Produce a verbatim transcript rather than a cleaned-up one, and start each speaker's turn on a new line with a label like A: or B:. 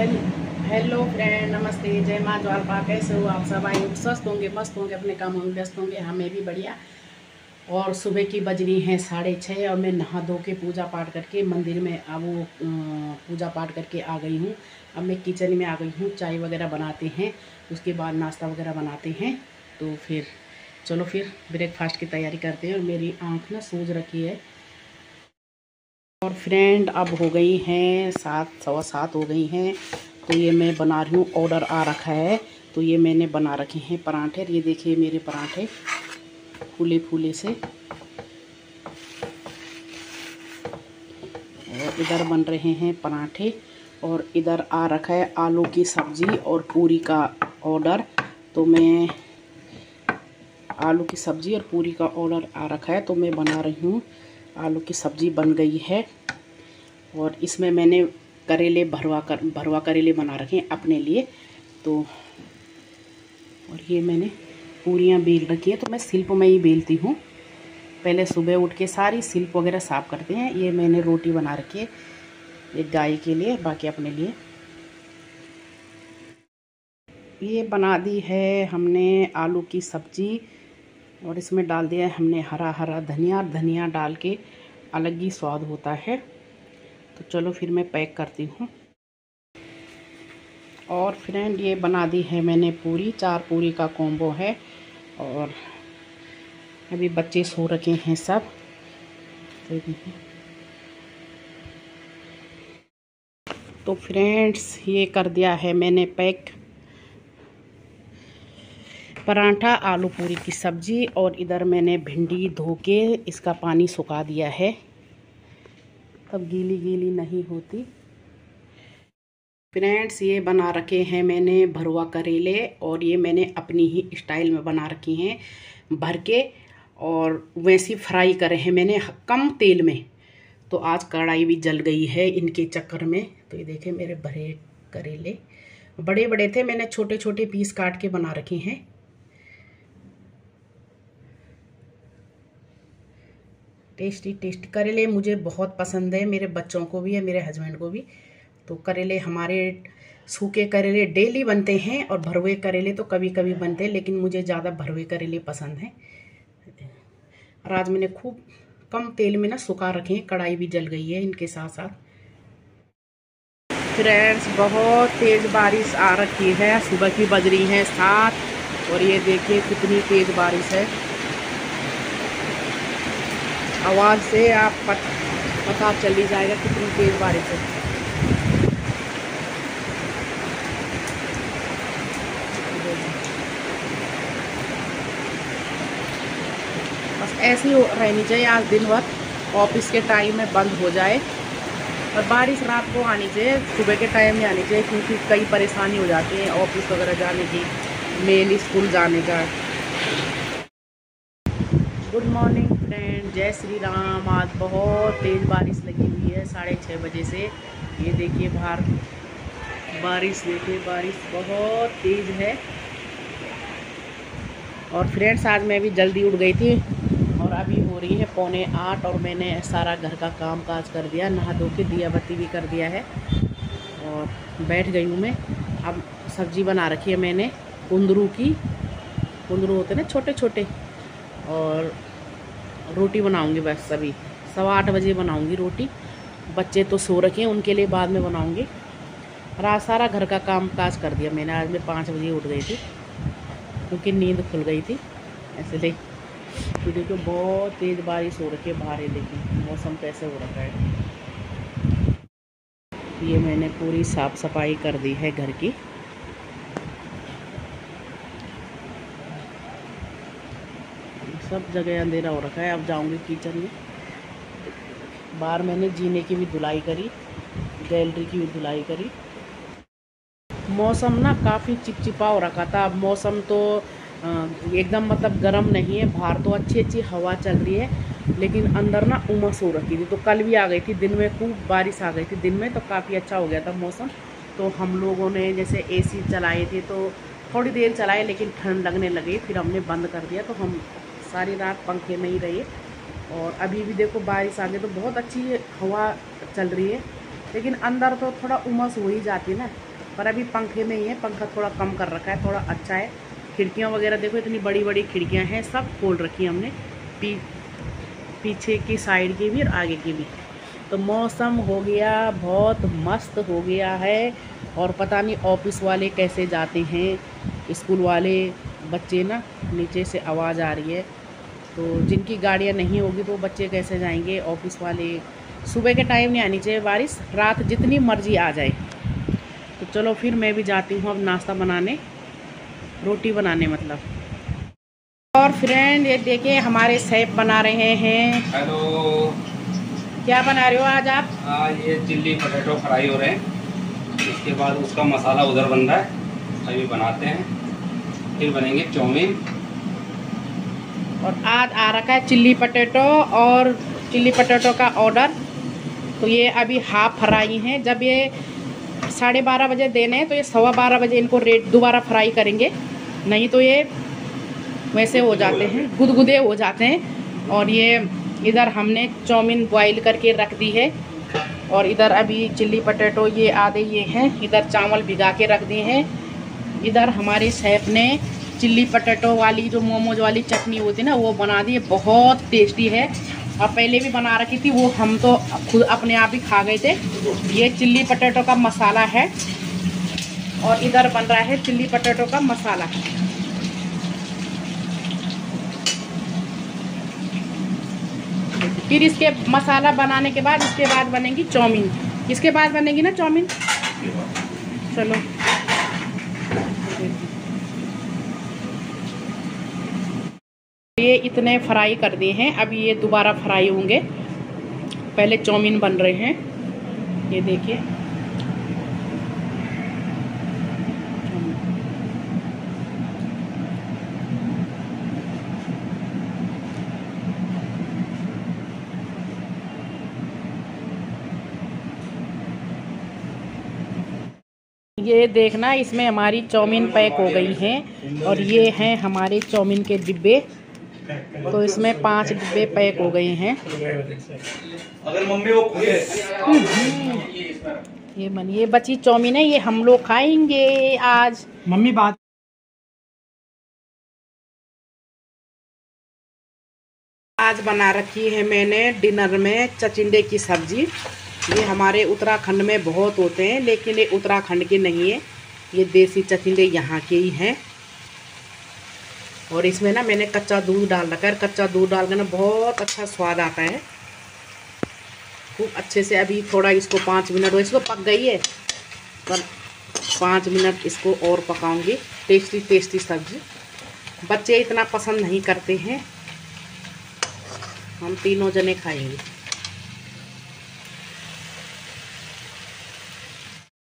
A: Hello hello friend, नमस्ते, जय माँ ज्वालपा। कैसे हो आप सब? आई स्वस्थ होंगे, मस्त होंगे, अपने कामों में व्यस्त होंगे। हमें भी बढ़िया। और सुबह की बज रही हैं साढ़े छः और मैं नहा धो के पूजा पाठ करके मंदिर में अब वो पूजा पाठ करके आ गई हूँ। अब मैं किचन में आ गई हूँ। चाय वगैरह बनाते हैं, उसके बाद नाश्ता वगैरह बनाते हैं। तो फिर चलो फिर ब्रेकफास्ट की तैयारी करते हैं। और मेरी आँख ना सूज रखी है। और फ्रेंड अब हो गई हैं सात सवा सात हो गई हैं। तो ये मैं बना रही हूँ, ऑर्डर आ रखा है तो ये मैंने बना रखे हैं पराठे। ये देखिए मेरे पराठे फूले फूले से। और इधर बन रहे हैं पराठे और इधर आ रखा है आलू की सब्ज़ी और पूरी का ऑर्डर। तो मैं आलू की सब्ज़ी और पूरी का ऑर्डर आ रखा है तो मैं बना रही हूँ। आलू की सब्ज़ी बन गई है और इसमें मैंने करेले भरवा कर भरवा करेले बना रखे हैं अपने लिए। तो और ये मैंने पूरियाँ बेल रखी हैं। तो मैं सिल्प में ही बेलती हूँ। पहले सुबह उठ के सारी सिल्प वगैरह साफ़ करते हैं। ये मैंने रोटी बना रखी है, एक गाय के लिए, बाकी अपने लिए। ये बना दी है हमने आलू की सब्ज़ी और इसमें डाल दिया है हमने हरा हरा धनिया। धनिया डाल के अलग ही स्वाद होता है। तो चलो फिर मैं पैक करती हूँ। और फ्रेंड ये बना दी है मैंने पूरी, चार पूरी का कॉम्बो है। और अभी बच्चे सो रखे हैं सब। तो फ्रेंड्स ये कर दिया है मैंने पैक पराठा, आलू पूरी की सब्ज़ी। और इधर मैंने भिंडी धो के इसका पानी सुखा दिया है, तब गीली गीली नहीं होती। फ्रेंड्स ये बना रखे हैं मैंने भरवा करेले और ये मैंने अपनी ही स्टाइल में बना रखी हैं भर के। और वैसे फ्राई करे हैं मैंने कम तेल में। तो आज कढ़ाई भी जल गई है इनके चक्कर में। तो ये देखें मेरे भरे करेले बड़े बड़े थे, मैंने छोटे छोटे पीस काट के बना रखे हैं। टेस्टी टेस्टी करेले मुझे बहुत पसंद है, मेरे बच्चों को भी है, मेरे हस्बैंड को भी। तो करेले हमारे सूखे करेले डेली बनते हैं और भरवे करेले तो कभी कभी बनते हैं, लेकिन मुझे ज़्यादा भरवे करेले पसंद हैं। और आज मैंने खूब कम तेल में ना सुखा रखे हैं। कढ़ाई भी जल गई है इनके साथ साथ। फ्रेंड्स बहुत तेज़ बारिश आ रखी है, सुबह की बज रही है सात और ये देखिए कितनी तेज़ बारिश है। आवाज़ से आप पता चल ही जाएगा कितनी तेज़ बारिश है। बस ऐसी ही रहनी चाहिए आज दिन भर, ऑफिस के टाइम में बंद हो जाए। और बारिश रात को आनी चाहिए, सुबह के टाइम में आनी चाहिए, क्योंकि कई परेशानी हो जाती है ऑफिस वगैरह जाने की, मेल स्कूल जाने का। गुड मॉर्निंग फ्रेंड, जय श्री राम। आज बहुत तेज़ बारिश लगी हुई है साढ़े छः बजे से। ये देखिए बाहर बारिश, देखिए बारिश बहुत तेज़ है। और फ्रेंड्स आज मैं भी जल्दी उठ गई थी और अभी हो रही है पौने आठ और मैंने सारा घर का काम काज कर दिया, नहा धो के दिया बत्ती भी कर दिया है और बैठ गई हूँ मैं। अब सब्ज़ी बना रखी है मैंने कुंदरू की, कुंदरू होते ना छोटे छोटे, और रोटी बनाऊंगी बस। अभी सवा आठ बजे बनाऊंगी रोटी। बच्चे तो सो रखे हैं, उनके लिए बाद में बनाऊंगी। रात सारा घर का काम काज कर दिया मैंने। आज मैं पाँच बजे उठ गई थी क्योंकि नींद खुल गई थी इसलिए। तो देखो बहुत तेज़ बारिश हो रखी है बाहर, देखिए मौसम कैसे हो रखा है। ये मैंने पूरी साफ़ सफाई कर दी है घर की। सब जगह अंधेरा हो रखा है। अब जाऊंगी किचन में। बाहर मैंने जीने की भी धुलाई करी, गैलरी की भी धुलाई करी। मौसम ना काफ़ी चिपचिपा हो रखा था। अब मौसम तो एकदम मतलब गर्म नहीं है। बाहर तो अच्छी अच्छी हवा चल रही है, लेकिन अंदर ना उमस हो रखी थी। तो कल भी आ गई थी दिन में, खूब बारिश आ गई थी दिन में, तो काफ़ी अच्छा हो गया था मौसम। तो हम लोगों ने जैसे एसी चलाए थे तो थोड़ी देर चलाए, लेकिन ठंड लगने लगी, फिर हमने बंद कर दिया। तो हम सारी रात पंखे में ही रहे। और अभी भी देखो बारिश आ गई तो बहुत अच्छी हवा चल रही है, लेकिन अंदर तो थोड़ा उमस हो ही जाती है ना। पर अभी पंखे में ही है, पंखा थोड़ा कम कर रखा है, थोड़ा अच्छा है। खिड़कियाँ वगैरह देखो इतनी बड़ी बड़ी खिड़कियाँ हैं, सब खोल रखी है हमने, पी पीछे की साइड की भी और आगे की भी। तो मौसम हो गया बहुत मस्त हो गया है। और पता नहीं ऑफिस वाले कैसे जाते हैं, स्कूल वाले बच्चे ना, नीचे से आवाज़ आ रही है। तो जिनकी गाड़ियाँ नहीं होगी तो बच्चे कैसे जाएंगे ऑफिस वाले। सुबह के टाइम नहीं आनी चाहिए बारिश, रात जितनी मर्जी आ जाए। तो चलो फिर मैं भी जाती हूँ अब नाश्ता बनाने, रोटी बनाने मतलब। और फ्रेंड ये देखिए हमारे शेफ बना रहे हैं।
B: हेलो,
A: क्या बना रहे हो आज आप?
B: आज ये चिल्ली पोटैटो फ्राई हो रहे हैं, इसके बाद उसका मसाला उधर बन रहा है, अभी बनाते हैं, फिर बनेंगे चाउमीन।
A: और आज आ रखा है चिल्ली पोटैटो और चिल्ली पोटैटो का ऑर्डर। तो ये अभी हाफ फ्राई हैं, जब ये साढ़े बारह बजे देने हैं तो ये सवा बारह बजे इनको रेड दोबारा फ्राई करेंगे, नहीं तो ये वैसे हो जाते हैं, गुदगुदे हो जाते हैं। और ये इधर हमने चाउमीन बॉईल करके रख दी है, और इधर अभी चिल्ली पोटैटो ये आधे ये हैं, इधर चावल भिगा के रख दिए हैं। इधर हमारे शेफ ने चिल्ली पोटैटो वाली जो मोमोज वाली चटनी होती है ना, वो बना दी है, बहुत टेस्टी है। और पहले भी बना रखी थी, वो हम तो खुद अपने आप ही खा गए थे। ये चिल्ली पोटैटो का मसाला है, और इधर बन रहा है चिल्ली पोटैटो का मसाला। फिर इसके मसाला बनाने के बाद इसके बाद बनेगी चाउमीन, इसके बाद बनेगी ना चाउमीन। चलो ये इतने फ्राई कर दिए हैं, अभी ये दोबारा फ्राई होंगे। पहले चाउमीन बन रहे हैं, ये देखिए। ये देखना, इसमें हमारी चाउमीन पैक हो गई हैं, और ये हैं हमारे चाउमीन के डिब्बे। तो इसमें पांच डिब्बे पैक हो गए हैं।
B: अगर मम्मी वो
A: ये मन ये बची चाउमीन है, ये हम लोग खाएंगे आज।
C: मम्मी बात
A: आज बना रखी है मैंने डिनर में चचिंडे की सब्जी। ये हमारे उत्तराखंड में बहुत होते हैं, लेकिन ये उत्तराखंड के नहीं है, ये देसी चचिंडे यहाँ के ही हैं। और इसमें ना मैंने कच्चा दूध डाल रखा है, कच्चा दूध डाल कर ना बहुत अच्छा स्वाद आता है, खूब अच्छे से। अभी थोड़ा इसको पाँच मिनट, वैसे तो पक गई है पर पाँच मिनट इसको और पकाऊंगी। टेस्टी टेस्टी सब्जी, बच्चे इतना पसंद नहीं करते हैं, हम तीनों जने खाएंगे।